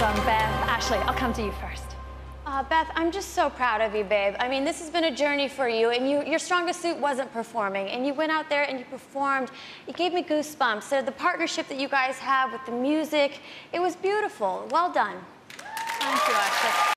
awesome, Beth. Ashley, I'll come to you first. Beth, I'm just so proud of you, babe. I mean, this has been a journey for you, and your strongest suit wasn't performing, and you went out there and you performed. You gave me goosebumps. So the partnership that you guys have with the music, it was beautiful. Well done. Thank you, Ashley.